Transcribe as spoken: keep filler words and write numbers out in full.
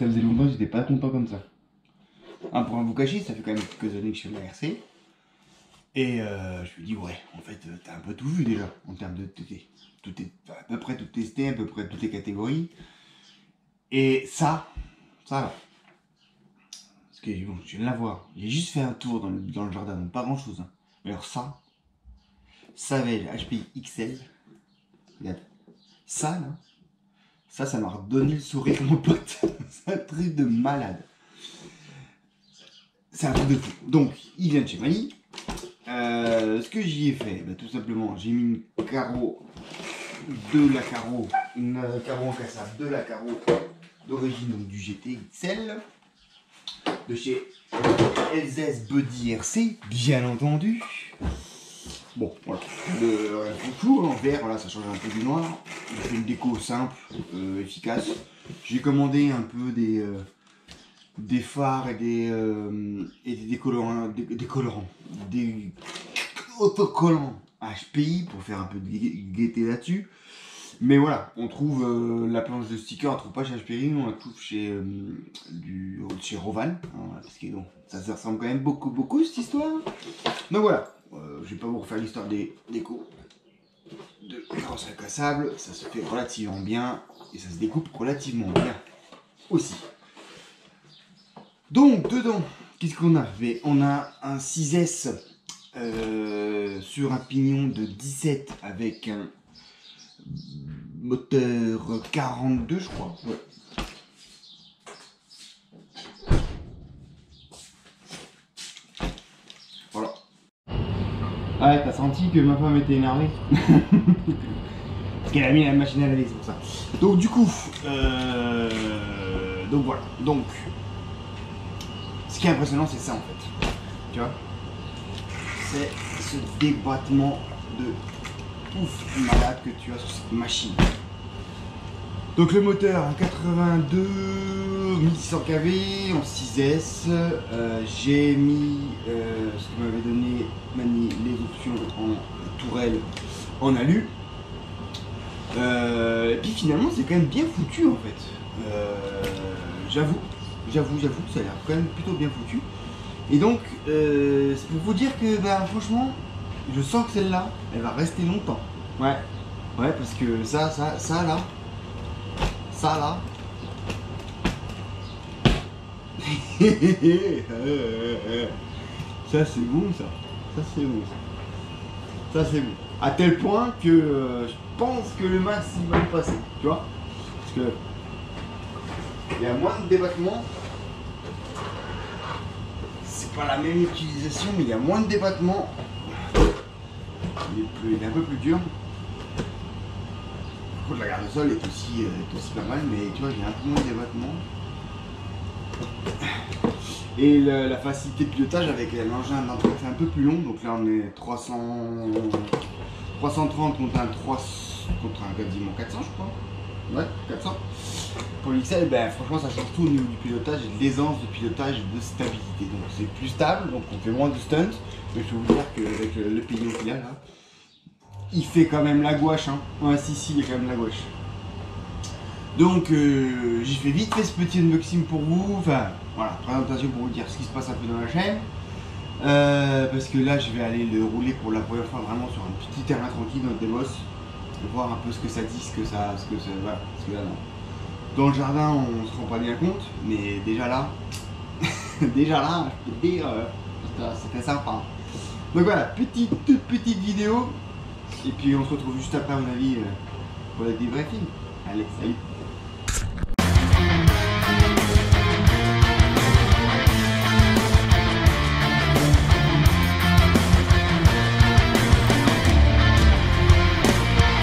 ça faisait longtemps que j'étais pas content comme ça. Ah, pour un vous cacher, ça fait quand même quelques années que je fais de la R C. Et euh, je me dis, ouais, en fait, t'as un peu tout vu déjà, en termes de tout est, tout est à peu près tout testé, à peu près toutes les catégories. Et ça, ça va. Parce que bon, je viens de la voir. J'ai juste fait un tour dans le, dans le jardin, donc pas grand chose. Hein. Mais alors ça, Savage H P I X L, regarde, ça là, ça, ça m'a redonné le sourire, mon pote. C'est un truc de malade. C'est un truc de fou. Donc, il vient de chez Mali. Euh, ce que j'y ai fait, bah, tout simplement, j'ai mis une carreau de la carreau, une euh, carreau encassable de la carreau d'origine donc du G T X L de chez L Z S Buddy R C, bien entendu. Bon, voilà, le rien de fou, en vert, voilà, ça change un peu du noir. J'ai fait une déco simple, euh, efficace. J'ai commandé un peu des euh, des phares et des euh, et des décolorants, des, des colorants, des autocollants H P I pour faire un peu de gaieté là-dessus. Mais voilà, on trouve euh, la planche de sticker, on trouve pas chez H P I, on la trouve chez euh, du chez Rovan, hein, parce que bon, ça se ressemble quand même beaucoup beaucoup cette histoire. Donc voilà, euh, je vais pas vous refaire l'histoire des décos de carrosserie incassable, ça se fait relativement bien et ça se découpe relativement bien aussi. Donc dedans, qu'est-ce qu'on a fait? On a un six S euh, sur un pignon de dix-sept avec un moteur quarante-deux, je crois. Ouais. Voilà. Ah ouais, t'as senti que ma femme était énervée? Parce qu'elle a mis la machine à laver, c'est pour ça. Donc du coup, euh, donc voilà. Donc, ce qui est impressionnant, c'est ça en fait. Tu vois? C'est ce débattement de ouf malade que tu as sur cette machine. Donc le moteur un quatre-vingt-deux mille six cents K V en six S. Euh, J'ai mis euh, ce que m'avait donné Mani, les options en tourelle en alu. Euh, et puis finalement c'est quand même bien foutu en fait. Euh, j'avoue, j'avoue, j'avoue, ça a l'air quand même plutôt bien foutu. Et donc euh, c'est pour vous dire que bah, franchement, je sens que celle-là, elle va rester longtemps. Ouais, ouais, parce que ça, ça, ça là, ça là. Ça c'est bon ça, ça c'est bon ça. Ça c'est bon. À tel point que euh, je pense que le max il va me passer, tu vois. Parce que il y a moins de débattement. C'est pas la même utilisation, mais il y a moins de débattement. Il est, plus, il est un peu plus dur. Par contre, la garde sol est aussi, euh, est aussi pas mal, mais tu vois, il y a un peu moins de débattement. Et le, la facilité de pilotage avec l'engin d'entrée fait un peu plus long. Donc là, on est trois cents, trois cent trente contre un, trois, contre un quasiment quatre cents, je crois. Ouais, quatre cents. Pour l'X L, ben, franchement, ça change tout au niveau du pilotage et de l'aisance de pilotage et de stabilité. Donc c'est plus stable, donc on fait moins de stunt. Mais je peux vous dire qu'avec le, le pignon qu'il a là, il fait quand même la gouache. Hein. Ouais, si, si, il est quand même la gouache. Donc euh, j'ai fait vite fait ce petit unboxing pour vous. Enfin, voilà, présentation pour vous dire ce qui se passe un peu dans la chaîne. Euh, parce que là, je vais aller le rouler pour la première fois vraiment sur un petit terrain tranquille dans le boss. Voir un peu ce que ça dit, ce que ça. Ce que ça voilà, parce que là, non. Dans le jardin, on se rend pas bien compte, mais déjà là, déjà là, je peux te dire, euh, c'était sympa. Donc voilà, petite, toute petite vidéo, et puis on se retrouve juste après, à mon avis, euh, pour la débriefing. Allez, salut!